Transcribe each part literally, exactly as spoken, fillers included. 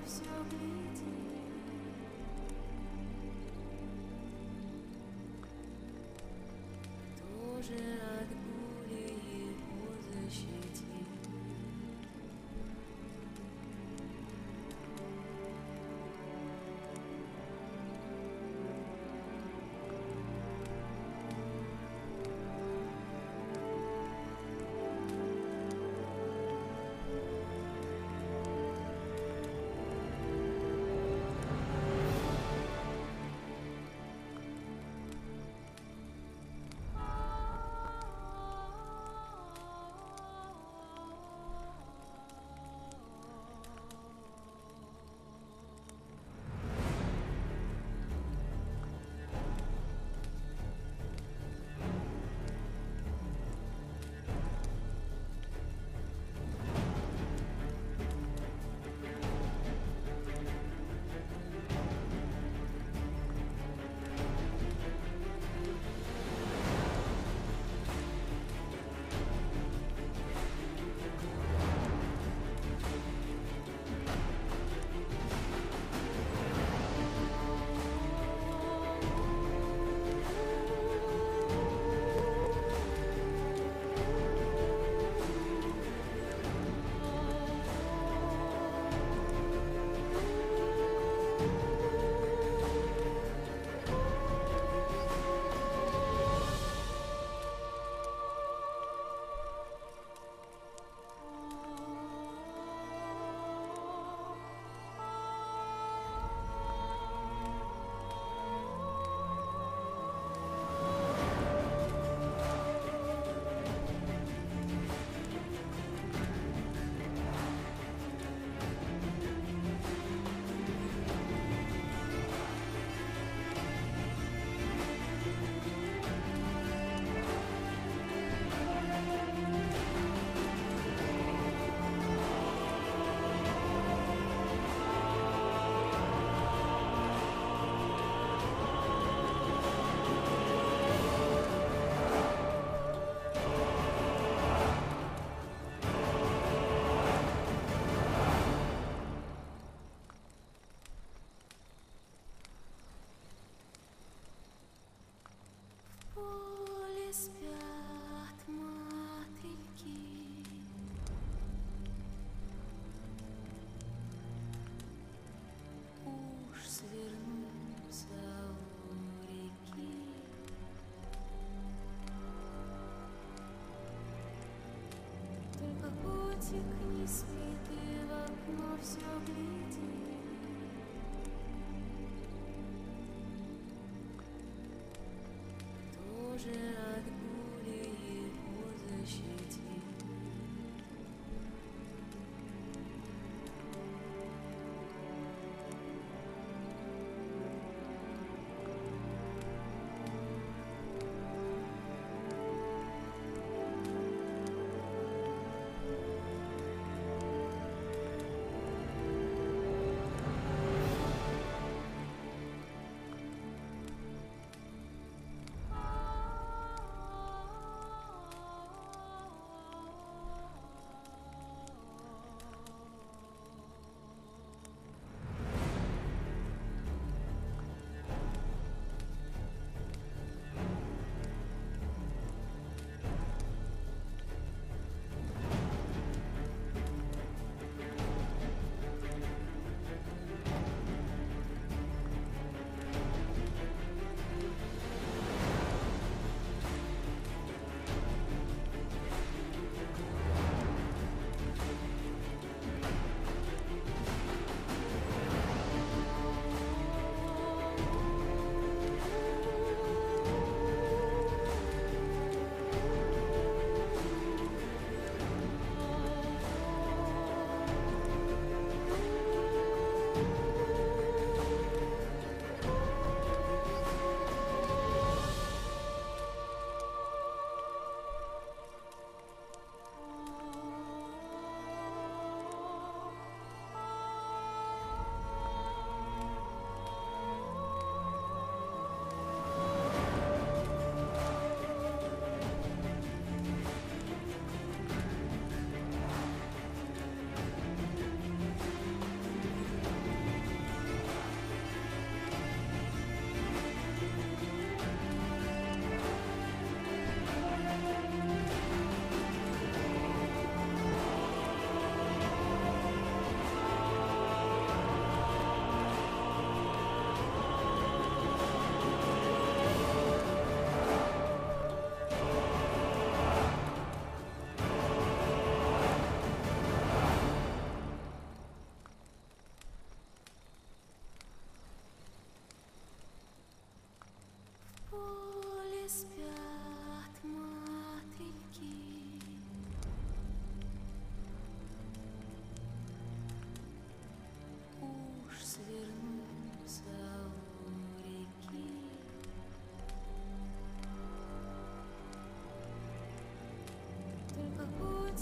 все глядит. Тоже от боли его защитит. В поле спят мотыльки, уж свернулся у реки. Только котик не спит и в окно все глядит. Тоже от боли его защитит.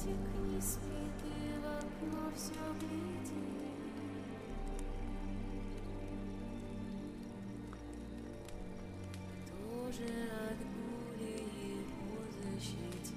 котик не спит и в окно все глядит. Кто же отгуляет по защите?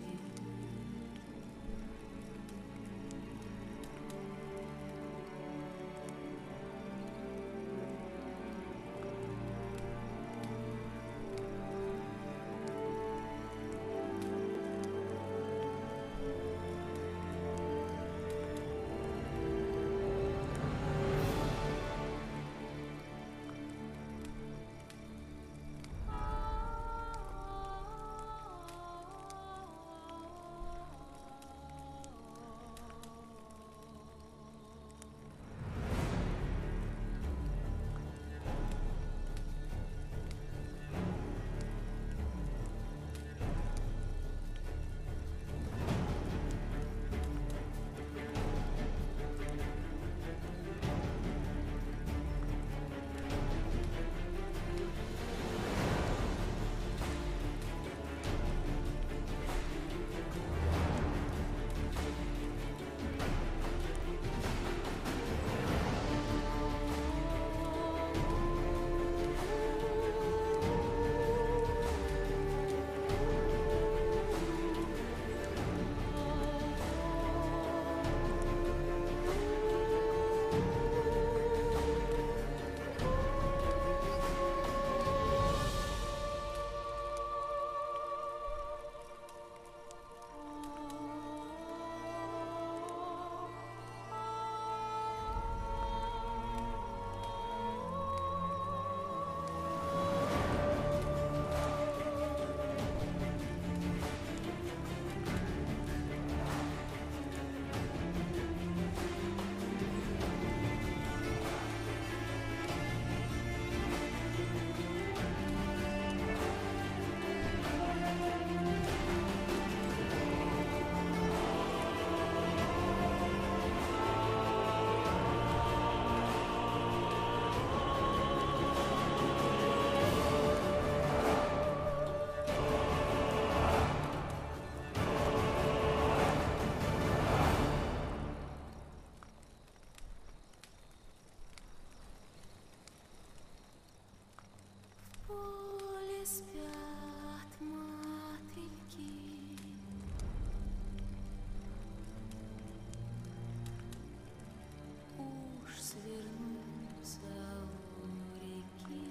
В поле спят мотыльки, уж свернулся у реки.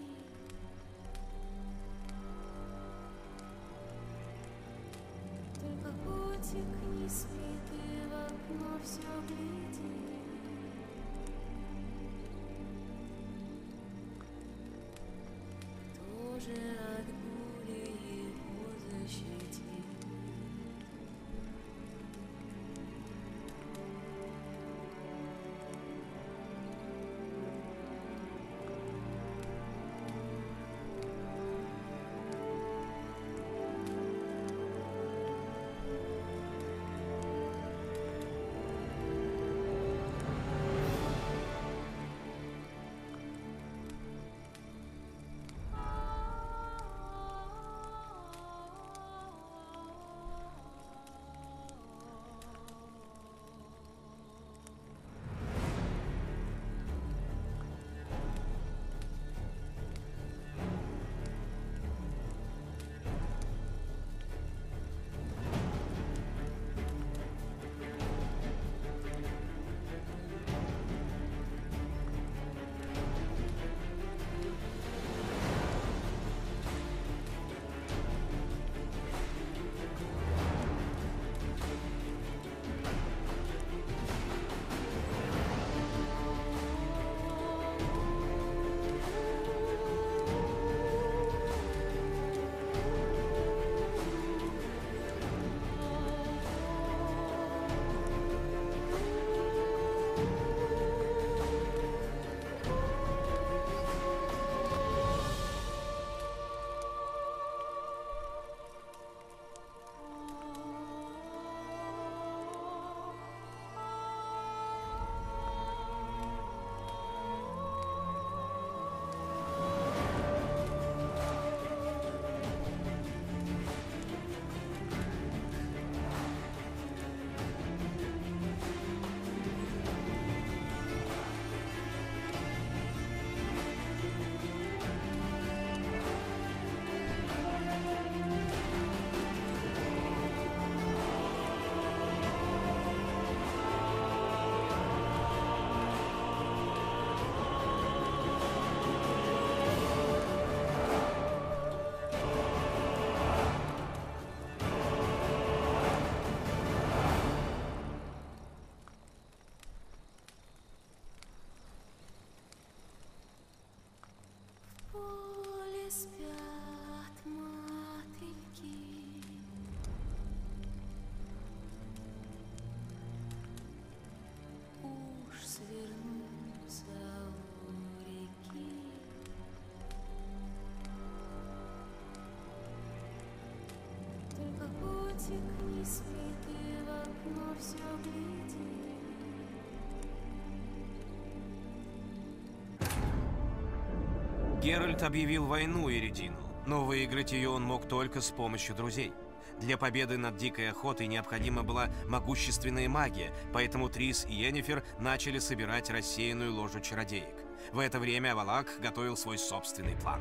Только котик не спит и в окно все глядит. Кто же отгуляет по защите? все глядит. Геральт объявил войну Эридину, но выиграть ее он мог только с помощью друзей. Для победы над дикой охотой необходима была могущественная магия, поэтому Трис и Йеннифер начали собирать рассеянную ложу чародеек. В это время Авалак готовил свой собственный план.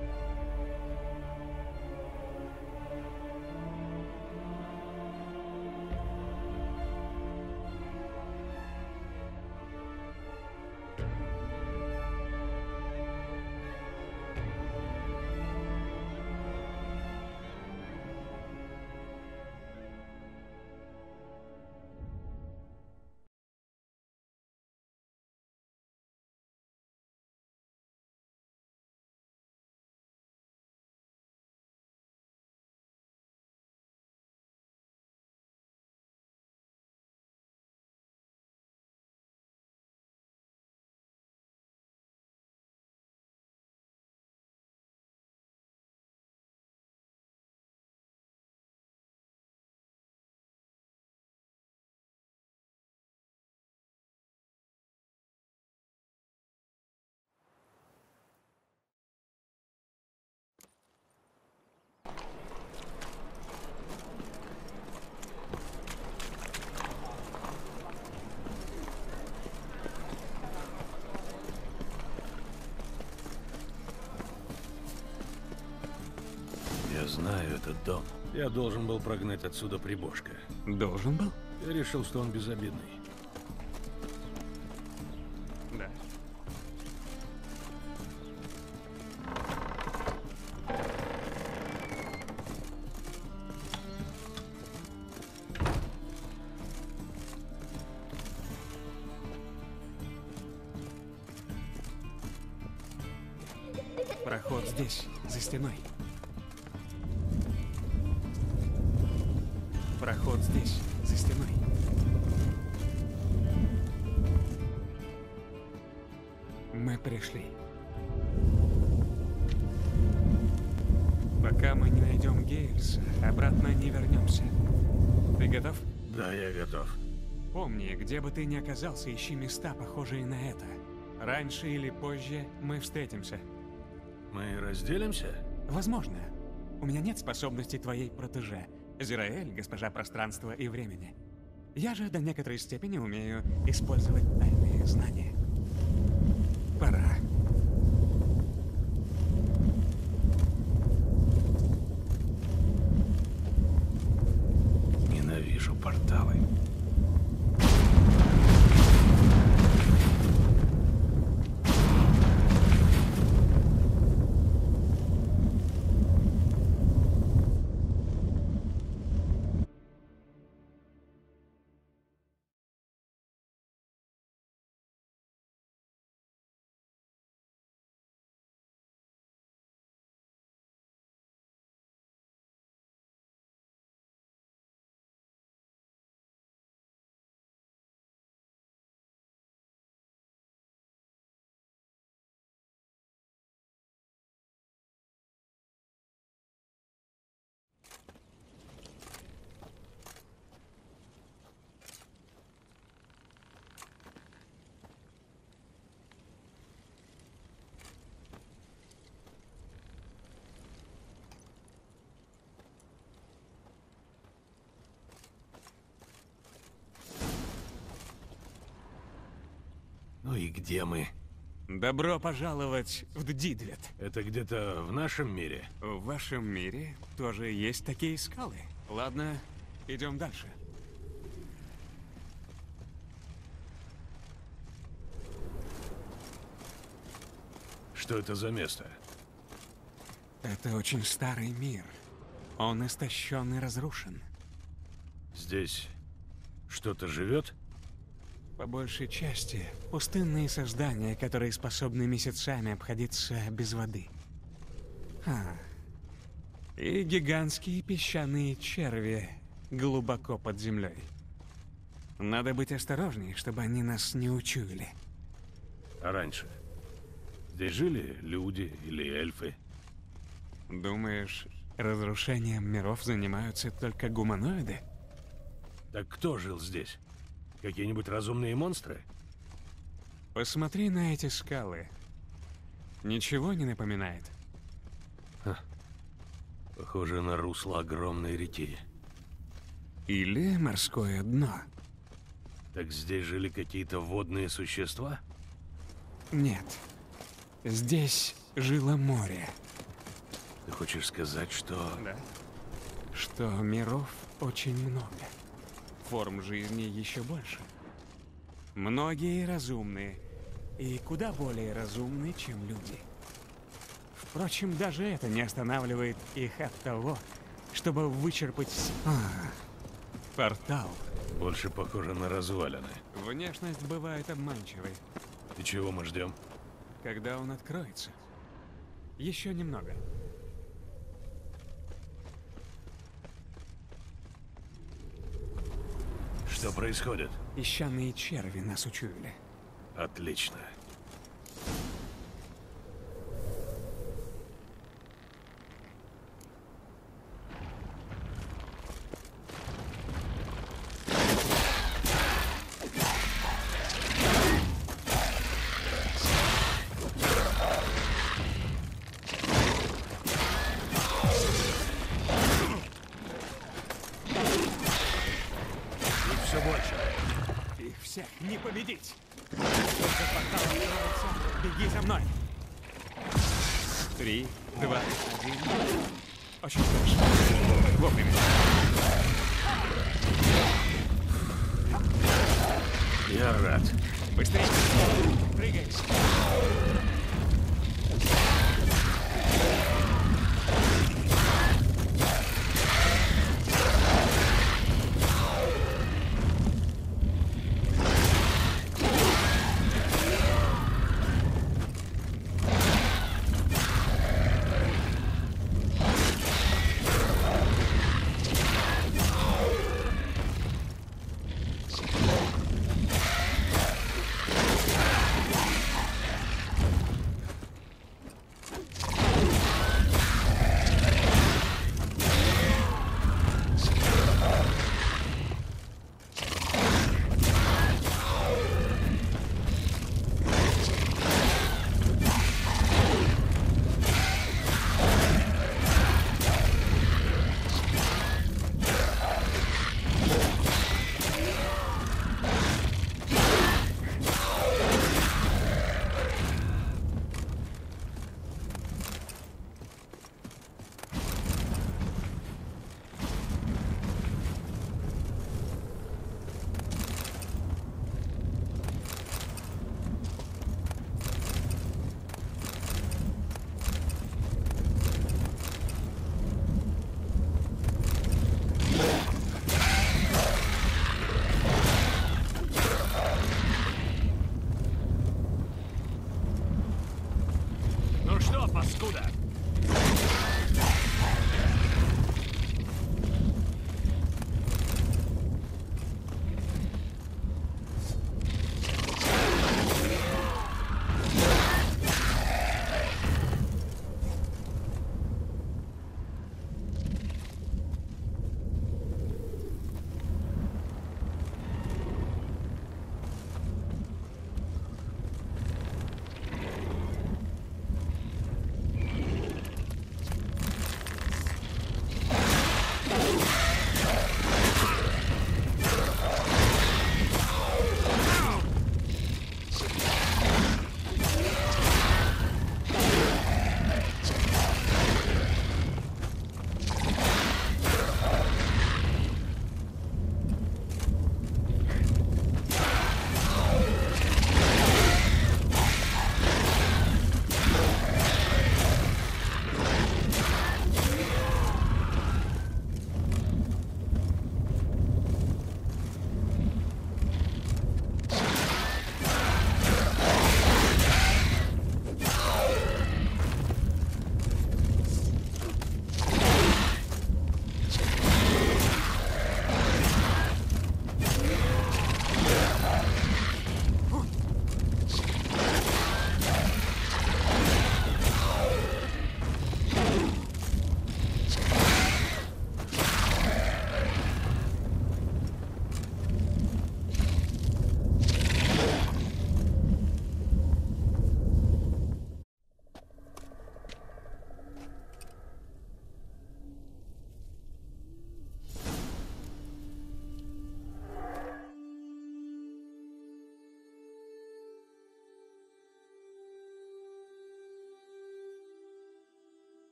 Я знаю этот дом. Я должен был прогнать отсюда прибожка. Должен был? Я решил, что он безобидный. Да. Проход здесь, за стеной. Проход здесь, за стеной. Мы пришли. Пока мы не найдем Гейльса, обратно не вернемся. Ты готов? Да, я готов. Помни, где бы ты ни оказался, ищи места, похожие на это. Раньше или позже мы встретимся. Мы разделимся? Возможно. У меня нет способностей твоей протеже. Зираэль, госпожа пространства и времени. Я же до некоторой степени умею использовать тайные знания. Пора. Ненавижу порталы. Ну и где мы? Добро пожаловать в Дидвет. Это где-то в нашем мире? В вашем мире тоже есть такие скалы. Ладно, идем дальше. Что это за место? Это очень старый мир. Он истощен и разрушен. Здесь что-то живет? По большей части пустынные создания, которые способны месяцами обходиться без воды. А. И гигантские песчаные черви глубоко под землей. Надо быть осторожней, чтобы они нас не учуяли. А раньше? Здесь жили люди или эльфы? Думаешь, разрушением миров занимаются только гуманоиды? Так кто жил здесь? Какие-нибудь разумные монстры? Посмотри на эти скалы. Ничего не напоминает? Похоже на русло огромной реки. Или морское дно? Так здесь жили какие-то водные существа? Нет. Здесь жило море. Ты хочешь сказать, что... Да. Что миров очень много. Форм жизни еще больше. Многие разумные. И куда более разумные, чем люди. Впрочем, даже это не останавливает их от того, чтобы вычерпать... вс- А, портал. Больше похоже на развалины. Внешность бывает обманчивой, И чего мы ждем? когда он откроется. Еще немного. Что происходит? Песчаные черви нас учуяли. Отлично. Их все больше. Их всех не победить! Только портал откроется, беги за мной! Три, два, один. Очень хорошо. Вовремя. Я рад. Быстрее! Прыгай!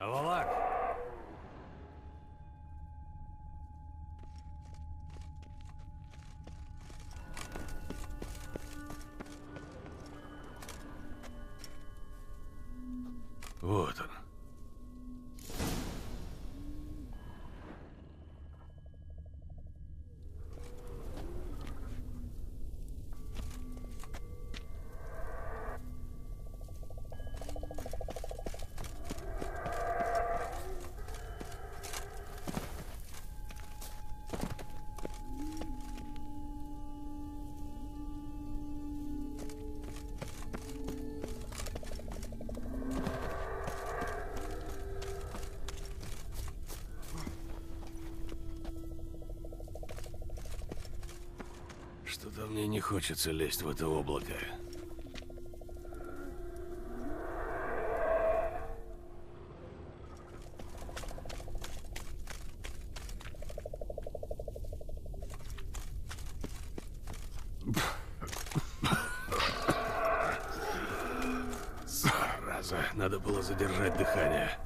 Авалак! Вот он. Что-то мне не хочется лезть в это облако. Зараза, надо было задержать дыхание.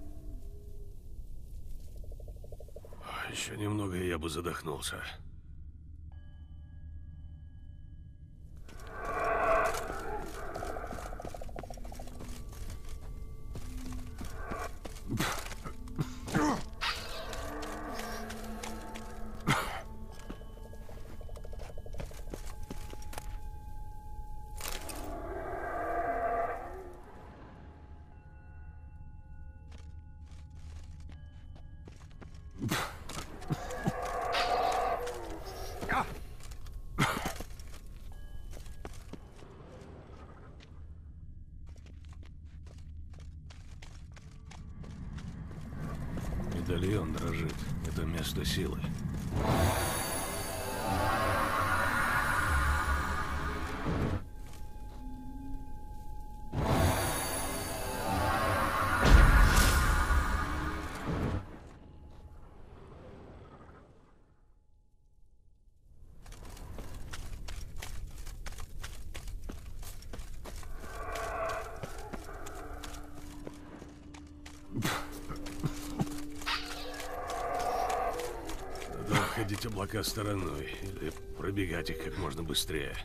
Еще немного, и я бы задохнулся. Медальон дрожит. Это место силы. Обходить облака стороной или пробегать их как можно быстрее.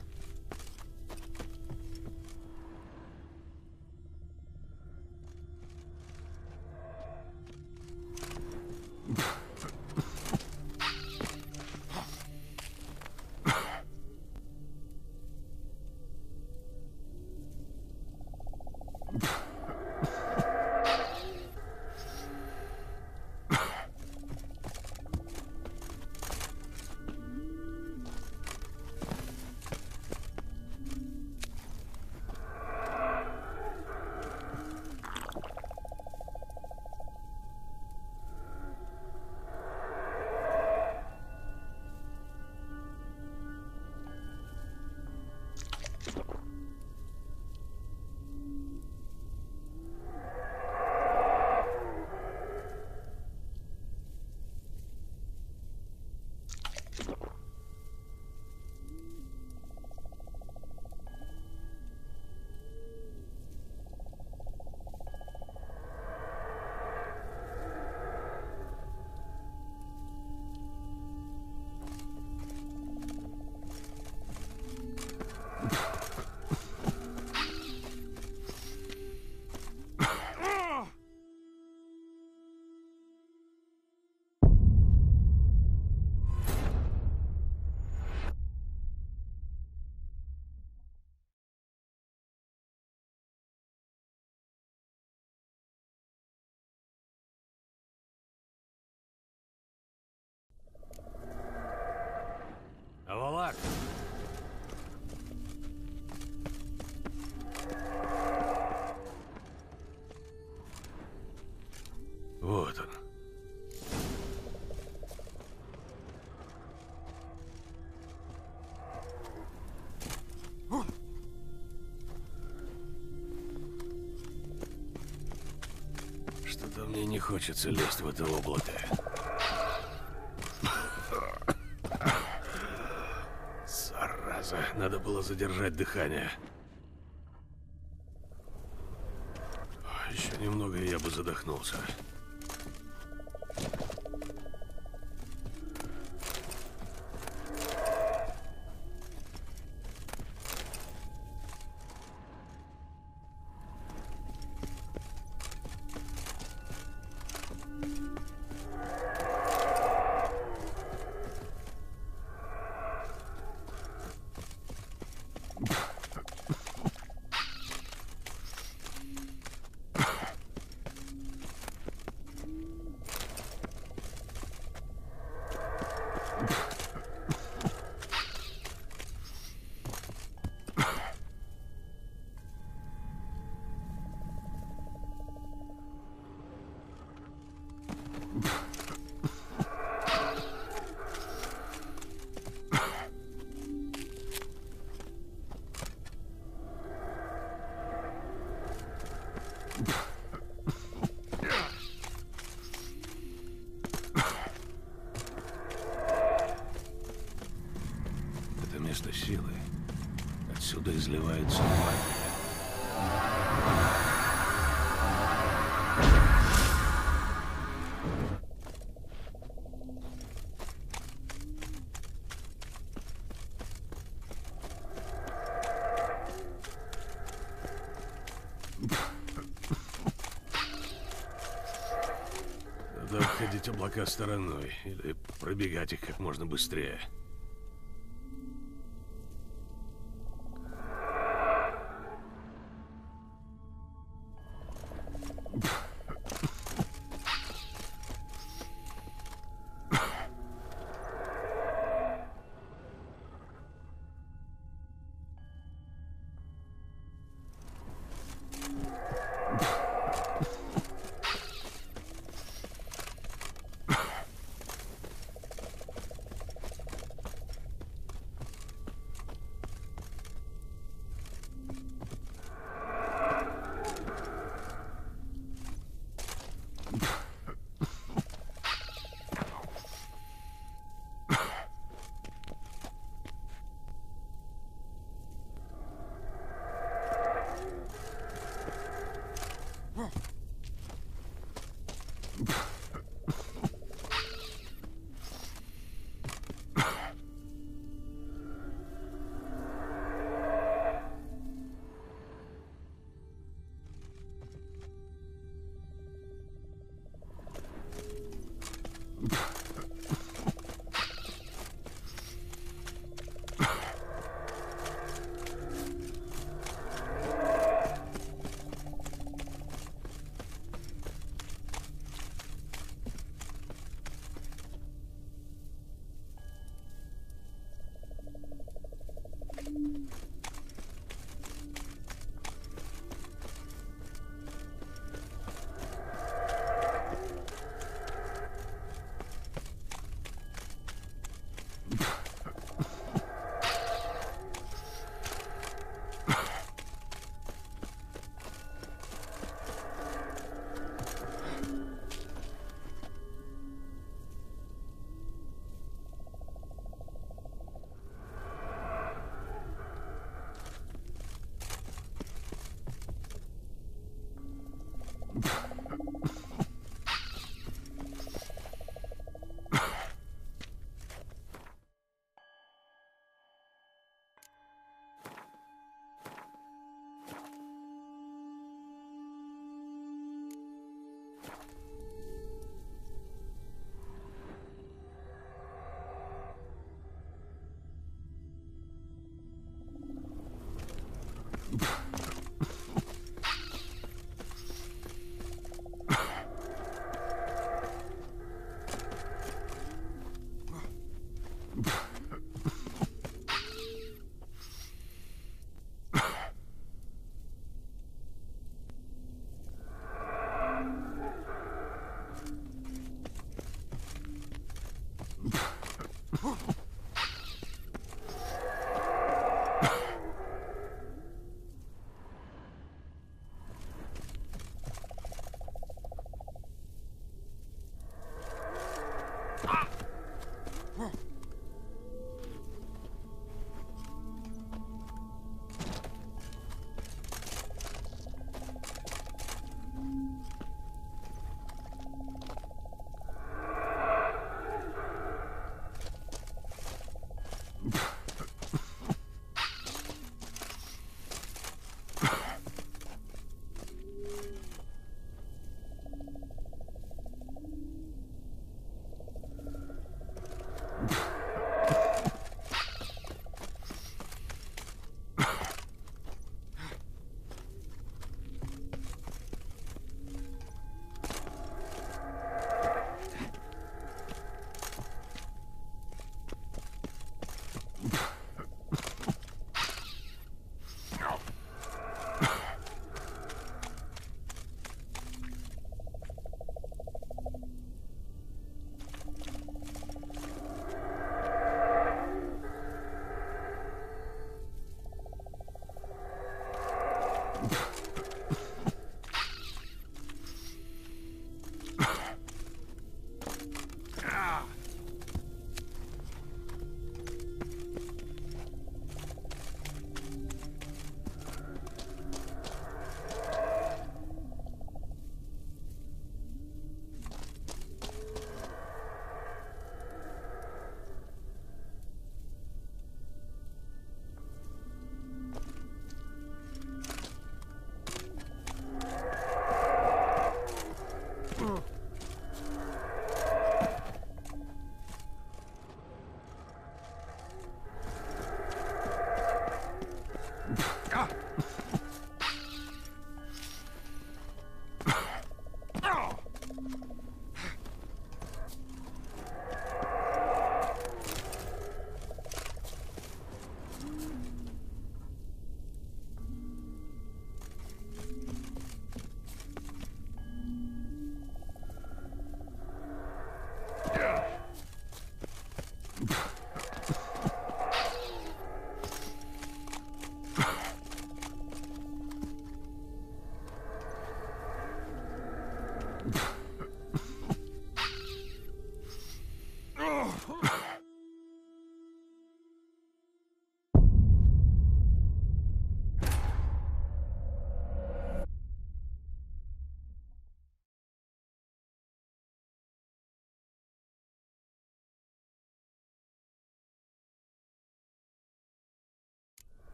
Авалак! Вот он. Что-то мне не хочется лезть в это облако. Зараза, надо было задержать дыхание. Еще немного, и я бы бы задохнулся. Это место силы. Отсюда изливается магия. Надо обходить облака стороной или пробегать их как можно быстрее.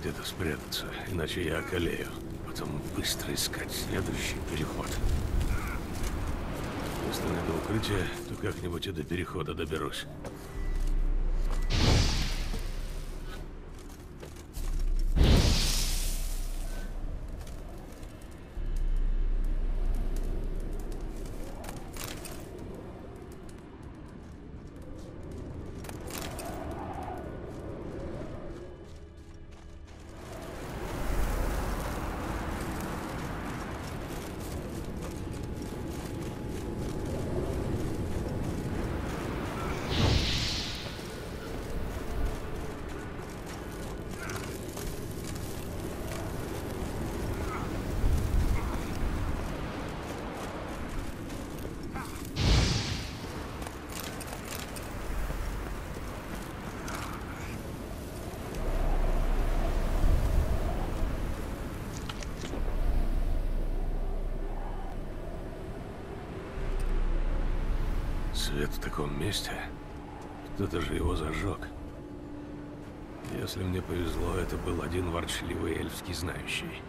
где-то спрятаться, иначе я околею. Потом быстро искать следующий переход. Если найду укрытие, то как-нибудь и до перехода доберусь. Свет в таком месте. Кто-то же его зажег. Если мне повезло, это был один ворчливый эльфский знающий.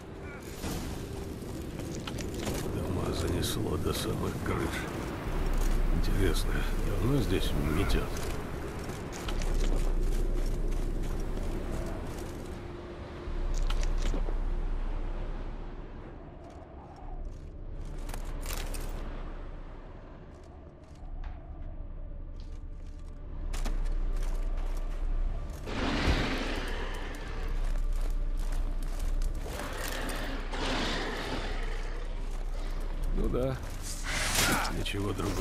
Дома занесло до самых крыш. Интересно, давно здесь метет? Ну да, ничего другого.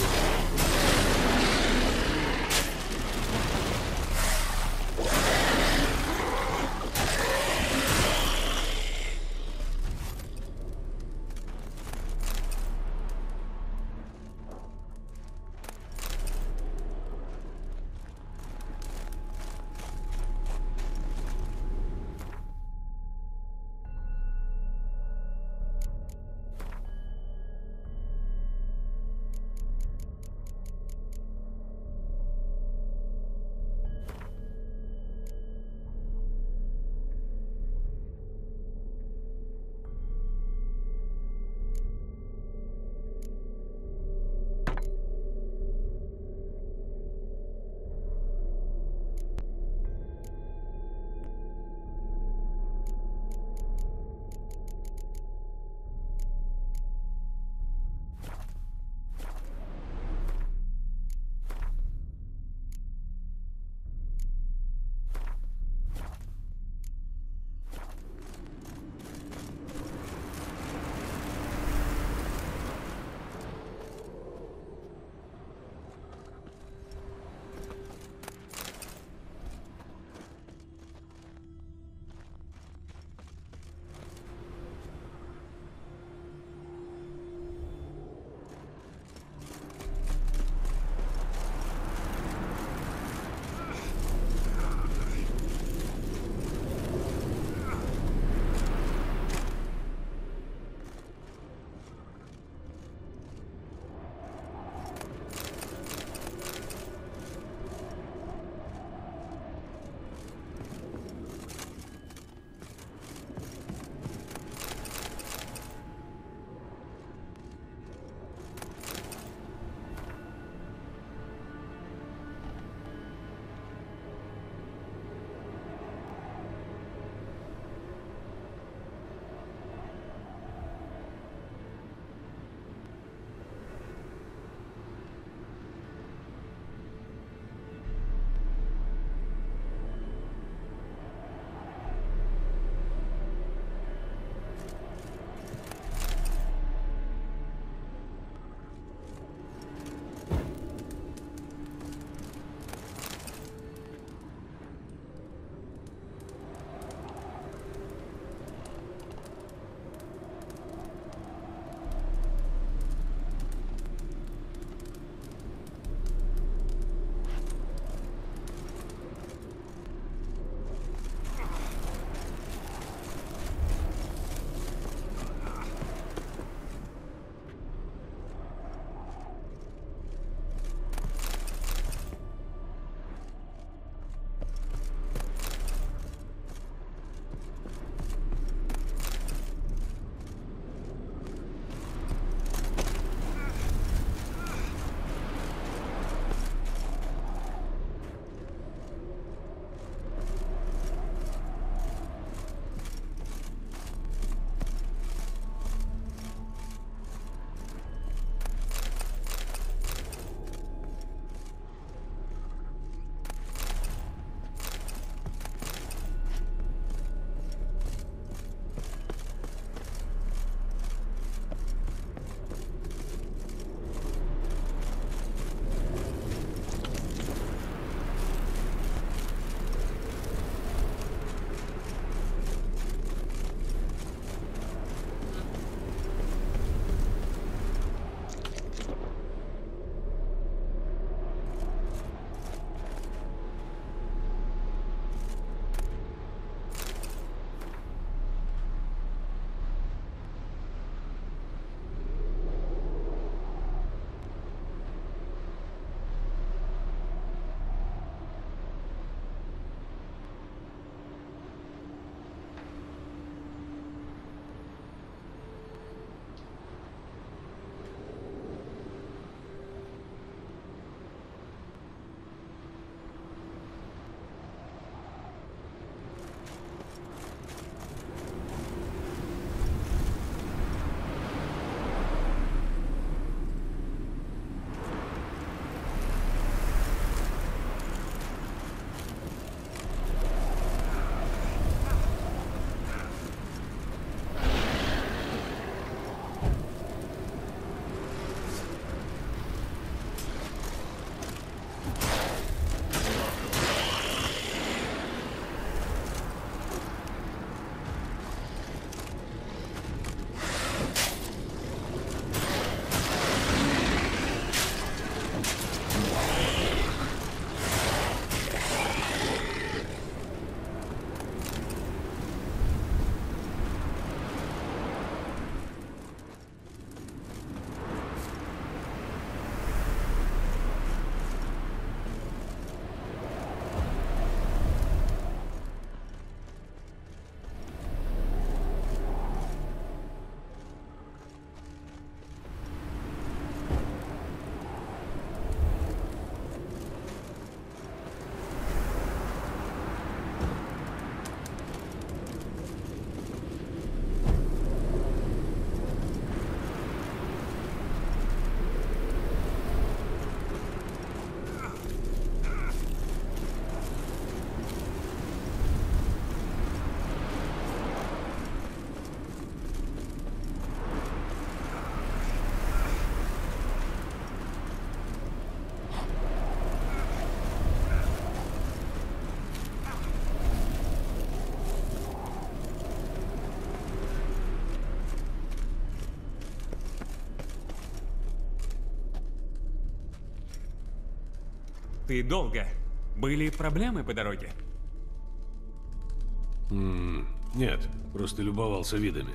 Ты долго. Были проблемы по дороге? М, Нет, просто любовался видами.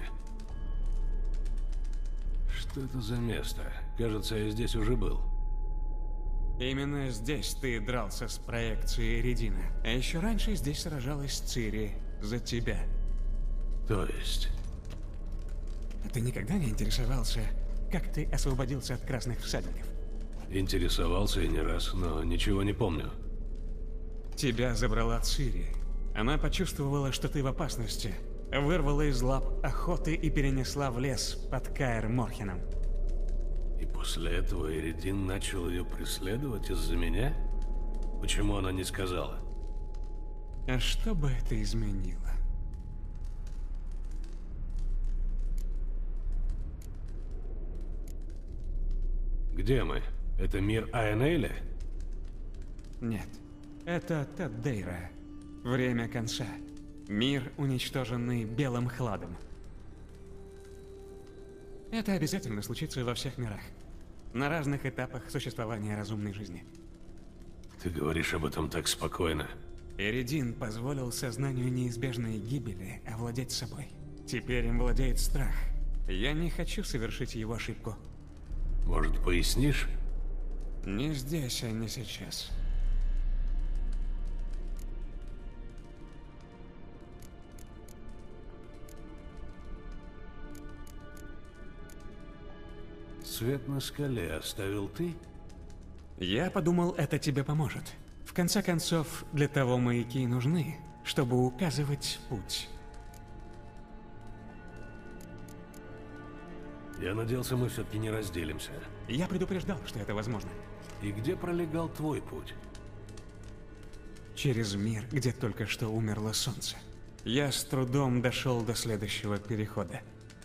Что это за место? Кажется, я здесь уже был. Именно здесь ты дрался с проекцией Редина. А еще раньше здесь сражалась Цири за тебя. То есть... А ты никогда не интересовался, как ты освободился от красных всадников? Интересовался и не раз, но ничего не помню. Тебя забрала Цири. Она почувствовала, что ты в опасности. Вырвала из лап охоты и перенесла в лес под Каэр Морхеном. И после этого Эридин начал ее преследовать из-за меня? Почему она не сказала? А что бы это изменило? Где мы? Это мир Айонейля? Нет. Это Таддейра. Время конца. Мир, уничтоженный белым хладом. Это обязательно случится во всех мирах. На разных этапах существования разумной жизни. Ты говоришь об этом так спокойно. Эридин позволил сознанию неизбежной гибели овладеть собой. Теперь им владеет страх. Я не хочу совершить его ошибку. Может, пояснишь? Не здесь, а не сейчас. Свет на скале оставил ты? Я подумал, это тебе поможет. В конце концов, для того маяки и нужны, чтобы указывать путь. Я надеялся, мы все-таки не разделимся. Я предупреждал, что это возможно. И где пролегал твой путь? Через мир, где только что умерло солнце. Я с трудом дошел до следующего перехода.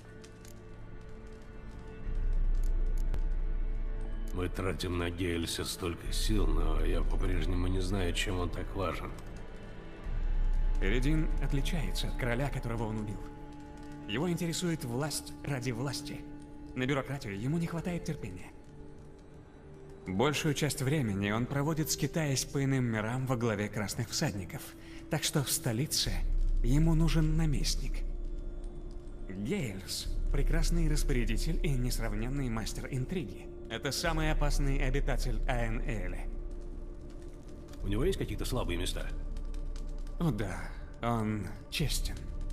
Мы тратим на Гейльса столько сил, но я по-прежнему не знаю, чем он так важен. Эридин отличается от короля, которого он убил. Его интересует власть ради власти. На бюрократию ему не хватает терпения. Большую часть времени он проводит, скитаясь по иным мирам во главе красных всадников. Так что в столице ему нужен наместник. Гейльс – прекрасный распорядитель и несравненный мастер интриги. Это самый опасный обитатель Айонейля. У него есть какие-то слабые места? О да, он честен.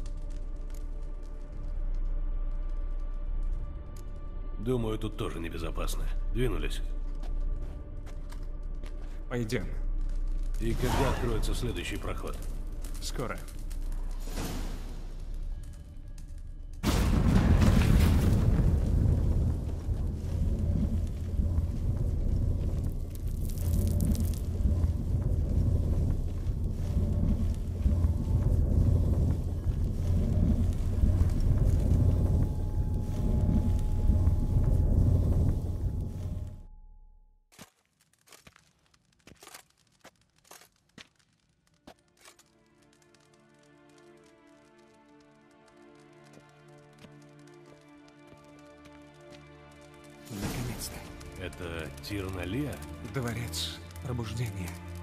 Думаю, тут тоже небезопасно. Двинулись. Пойдем. И когда откроется следующий проход? Скоро. Наконец-то. Это Тир-Налия? Дворец пробуждения.